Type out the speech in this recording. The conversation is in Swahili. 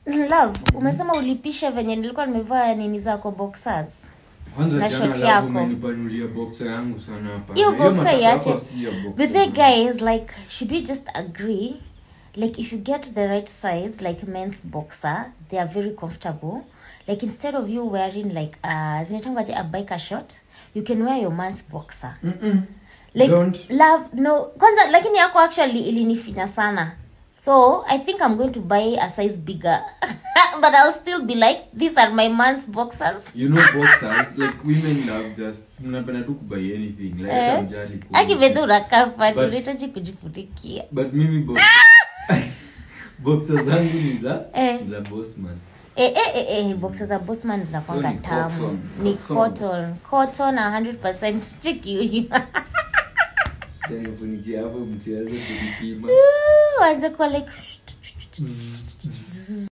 Love, umesema ulipisha venye nilikuwa nimevaa nini zako boxers. Kwanza jana love umenipanulia boxer yangu sana hapa. Hiyo boxer iache. But the guys like should we just agree like if you get the right size like men's boxer, they are very comfortable. Like instead of you wearing like zinaitangwaje a biker short, you can wear your man's boxer. Like don't. Love no kwanza lakini yako actually ilinifina sana. So I think I'm going to buy a size bigger. But I'll still be like, these are my man's boxers. You know boxers, like women love just mnapenda tu kubuy anything. Like hamjali kwa. Akibedura kafa, tunahitaji kujifutikia. But mimi boxers zangu ni za Bossman. Boxers za Bossman zinakuanga tamu. Ni cotton 100% chiki. Then funikia hapo mtiaze kujipima. Wanza kwa like